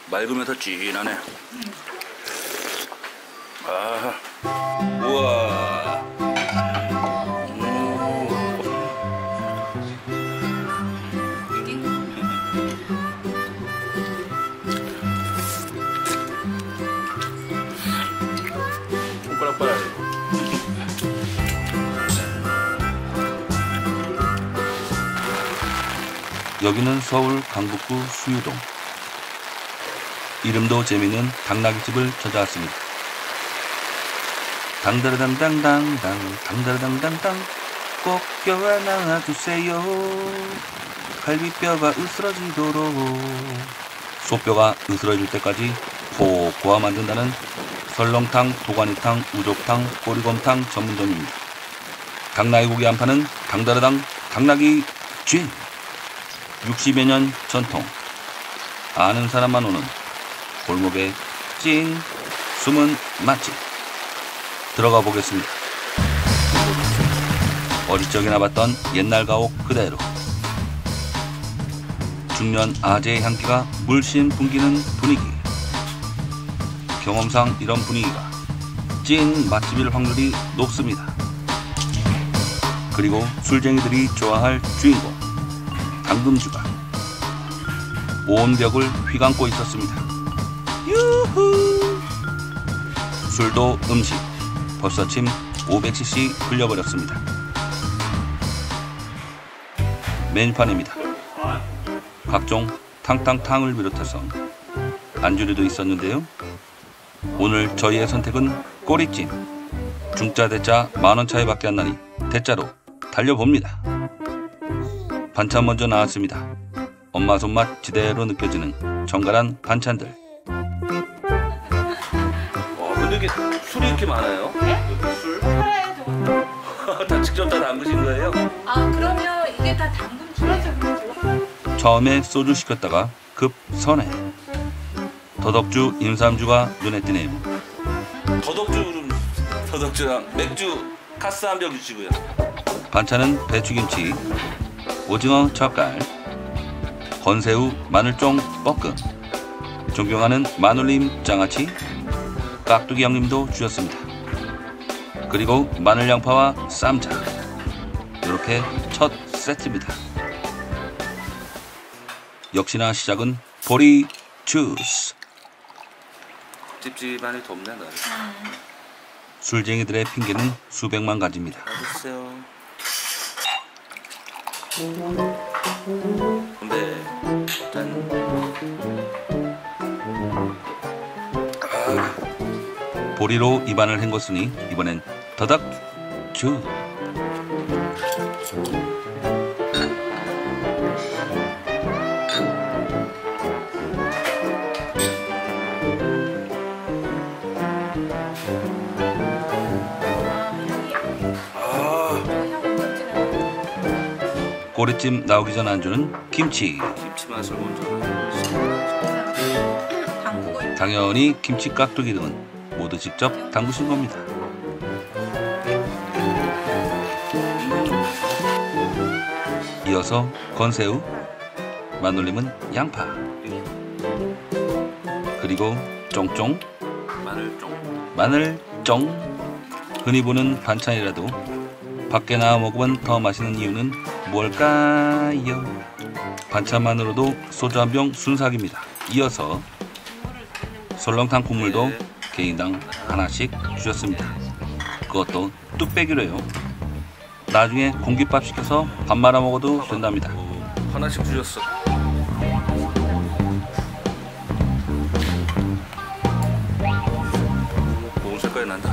맑으면서 진하네. 아하. 우와. 손가락 빨아야 돼. 여기는 서울 강북구 수유동. 이름도 재미있는 당나귀집을 찾아왔습니다. 당다르당당당당 당다르당당당 꼭 껴와 놔주세요. 갈비뼈가 으스러지도록. 소뼈가 으스러질 때까지 푹 고아 만든다는 설렁탕, 도가니탕, 우족탕, 꼬리곰탕 전문점입니다. 당나귀고기 한 판은 당다르당 당나귀 쥐. 60여 년 전통. 아는 사람만 오는 골목의 찐 숨은 맛집. 들어가 보겠습니다. 어릴 적이나 봤던 옛날 가옥 그대로. 중년 아재의 향기가 물씬 풍기는 분위기. 경험상 이런 분위기가 찐 맛집일 확률이 높습니다. 그리고 술쟁이들이 좋아할 주인공 당금주가 온 벽을 휘감고 있었습니다. 유후! 술도 음식 벌써 침 500cc 흘려버렸습니다. 메뉴판입니다. 각종 탕탕탕을 비롯해서 안주류도 있었는데요. 오늘 저희의 선택은 꼬리찜. 중짜 대짜 만원 차이밖에 안 나니 대짜로 달려봅니다. 반찬 먼저 나왔습니다. 엄마 손맛 지대로 느껴지는 정갈한 반찬들. 근데 이게 술이 이렇게 많아요? 네? 여기 술? 팔아요, 저거. 다 직접 다 담그신 거예요? 아, 그러면 이게 다 당근 줄어서. 처음에 소주 시켰다가 급 선회. 더덕주, 임삼주가 눈에 띄네요. 더덕주랑 맥주 카스 한 병 주시고요. 반찬은 배추김치, 오징어 젓갈, 건새우, 마늘쫑 볶음, 존경하는 마눌님 장아찌, 깍두기 양념도 주셨습니다. 그리고 마늘 양파와 쌈장. 이렇게 첫 세트입니다. 역시나 시작은 보리 주스. 찝찝하니 덥네 나를. 술쟁이들의 핑계는 수백만 가지입니다. 맛있어요. 근데 짠. 보리로 입안을 헹궜으니 이번엔 더덕 주. 꼬리찜 나오기 전 안주는 김치. 김치 맛을 먼저. 당연히 김치 깍두기 등은 모두 직접 담그신 겁니다. 이어서 건새우, 마눌님은 양파, 그리고 쫑쫑, 마늘쫑. 흔히 보는 반찬이라도 밖에 나와 먹으면 더 맛있는 이유는 뭘까요? 반찬만으로도 소주 한 병 순삭입니다. 이어서 설렁탕 국물도 개인당 하나씩 주셨습니다. 그것도 뚝배기로요. 나중에 공깃밥 시켜서 밥 말아 먹어도 된답니다. 하나씩 주셨어. 고운 색깔이 난다.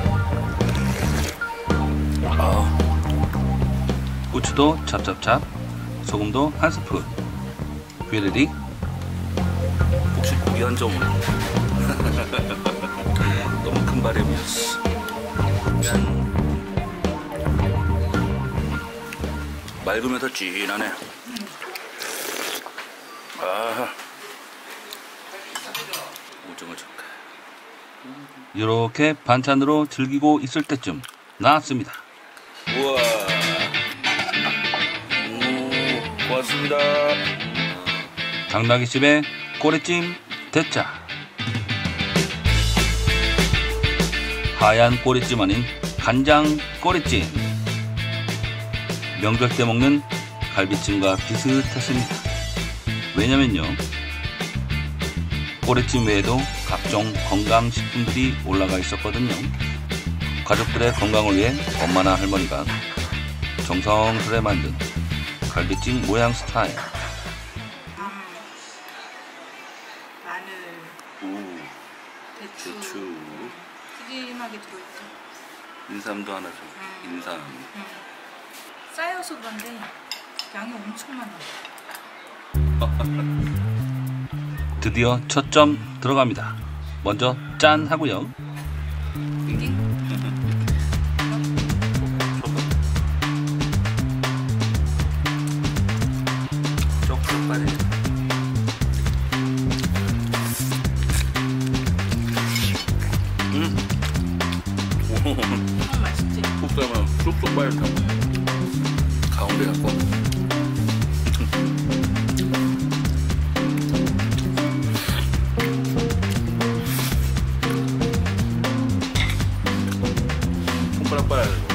고추도 찹찹찹, 소금도 한 스푼. 휘리릭. 혹시 고기 한 점? 너무 큰 바람이었어. 맑으면서 진하네. 아하. 오징어 젓갈. 이렇게 반찬으로 즐기고 있을 때쯤 나왔습니다. 우와. 고맙습니다. 당나귀집의 꼬리찜 대짜. 하얀 꼬리찜 아닌 간장 꼬리찜. 명절 때 먹는 갈비찜과 비슷했습니다. 왜냐면요, 꼬리찜 외에도 각종 건강식품들이 올라가 있었거든요. 가족들의 건강을 위해 엄마나 할머니가 정성스레 만든 갈비찜 모양 스타일. 마늘, 오, 대추, 대추. 푸짐하게 들어있죠. 인삼도 하나 줘. 인삼. 쌓여서 그런데 양이 엄청 많아. 드디어 첫 점 들어갑니다. 먼저 짠 하고요. 이게 쪽쪽 빠져. 너무 맛있지? 푹 싸면 쑥쑥 빠져. 가운데 갖고. 손가락 빨아야 되고.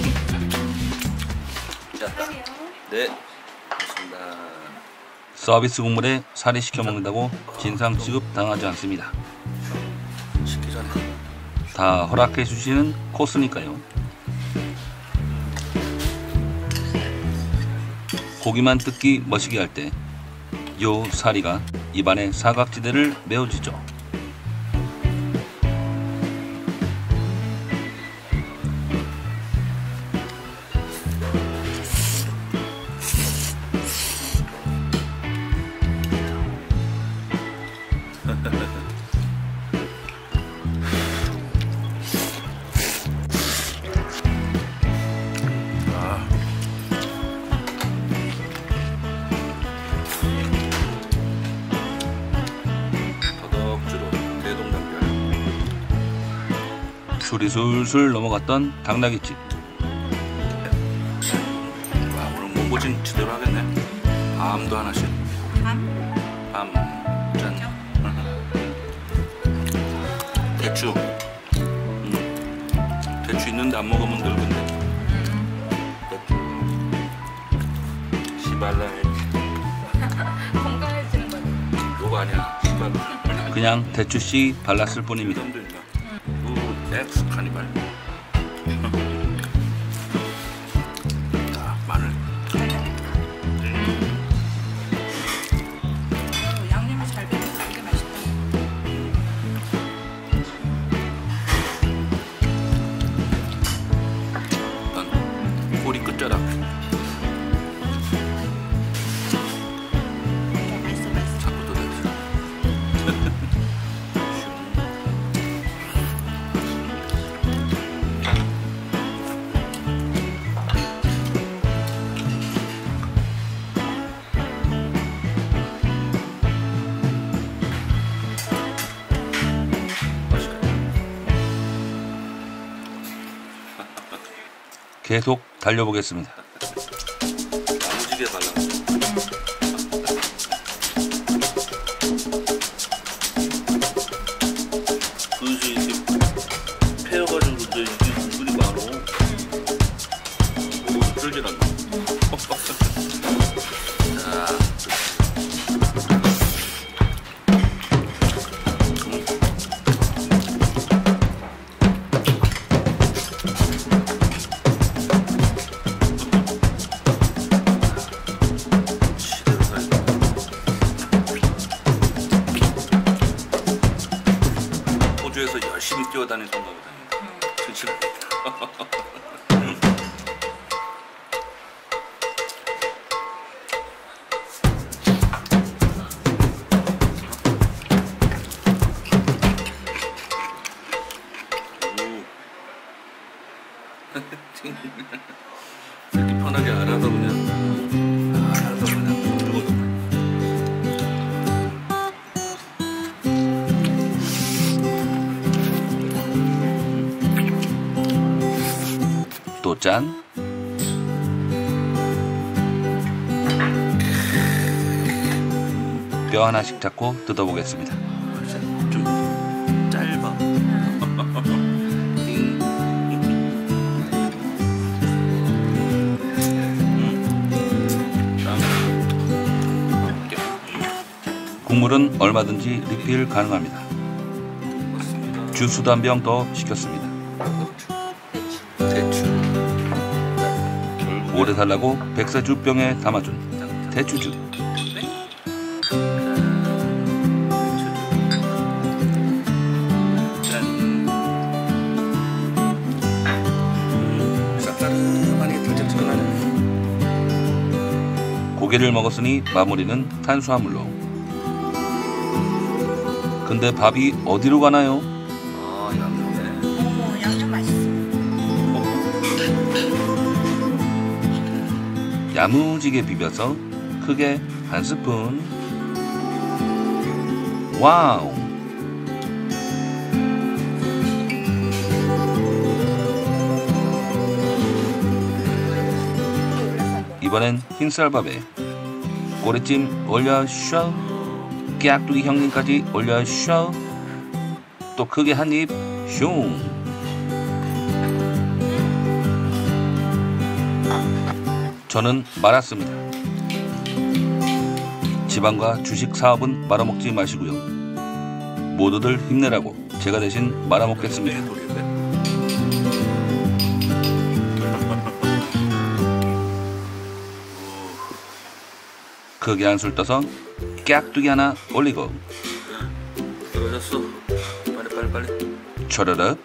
자, 네. 좋습니다. 서비스 국물에 살이 시켜 먹는다고 진상 취급 당하지 않습니다. 식기 전에. 다 허락해 주시는 코스니까요. 고기만 뜯기 멋이게 할 때 요 사리가 입안의 사각지대를 메워주죠. 더덕주로 대동단별. 술이 술술 넘어갔던 당나귀집. 와, 오늘 몸보진 제대로 하겠네. 밤도 하나씩. 밤? 밤. 짠. 대추. 대추 있는데 안 먹으면 늙은데. 시발라. 건강해지는 거지. 요거 아니야. 시발라. 그냥 대추씨 발랐을 뿐입니다. 엑스 카니발. 자, 마늘. 양념이 잘 배겨서 되게 맛있다. 일단 꼬리 끝자락. 맛있어, 맛있어. 자꾸 또 됐어. 계속 달려보겠습니다. 야무지게 발라. 그릇이 이렇게 패여가지고 이제 이게 은근히 많어. 오, 쫄깃하네. 자, 시대로 가야 돼. 호주에서 열심히 뛰어다닌 생각이다. 그치? 이렇게 편하게 알아서 그냥 들고 또 짠. 뼈 하나씩 잡고 뜯어보겠습니다. 좀 짧아. 국물은 얼마든지 리필 가능합니다. 맞습니다. 주스도 한 병 더 시켰습니다. 대추. 결국에 오래 살라고 백세주병에 담아준 대추주. 쌉싸름하게 들쩍지근하네. 고기를 먹었으니 마무리는 탄수화물로. 근데 밥이 어디로 가나요? 아, 양념에. 어머, 양념 맛있어. 야무지게 비벼서 크게 한 스푼. 와우! 이번엔 흰쌀밥에 꼬리찜 올려쇼, 깨악두기 형님까지 올려쇼, 또 크게 한입 슝. 저는 말았습니다. 지방과 주식 사업은 말아먹지 마시고요. 모두들 힘내라고 제가 대신 말아먹겠습니다. 크게 한술 떠서 깨악두기 하나 올리고 떨어졌어. 빨리. 초르륵.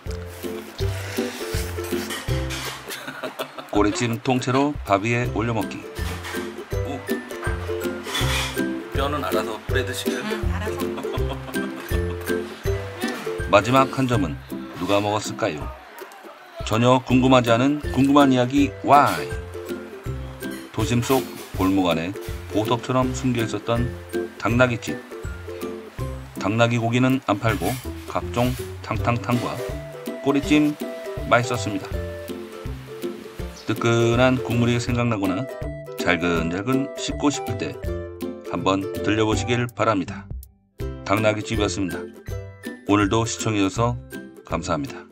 꼬리찜 통째로 밥 위에 올려먹기. 오. 뼈는 알아서 뿌려 드시길. 응, 알아서. 마지막 한 점은 누가 먹었을까요? 전혀 궁금하지 않은 궁금한 이야기 Y. 도심 속 골목 안에 보석처럼 숨겨 있었던 당나귀집. 당나귀 고기는 안 팔고 각종 탕탕탕과 꼬리찜 맛있었습니다. 뜨끈한 국물이 생각나거나 잘근잘근 씹고 싶을 때 한번 들려보시길 바랍니다. 당나귀집이었습니다. 오늘도 시청해주셔서 감사합니다.